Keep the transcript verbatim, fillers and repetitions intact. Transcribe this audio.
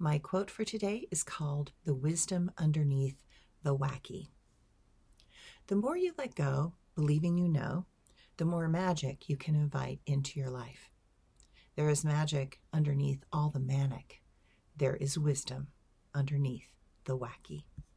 My quote for today is called "The Wisdom Underneath the Wacky." The more you let go, believing you know, the more magic you can invite into your life. There is magic underneath all the manic. There is wisdom underneath the wacky.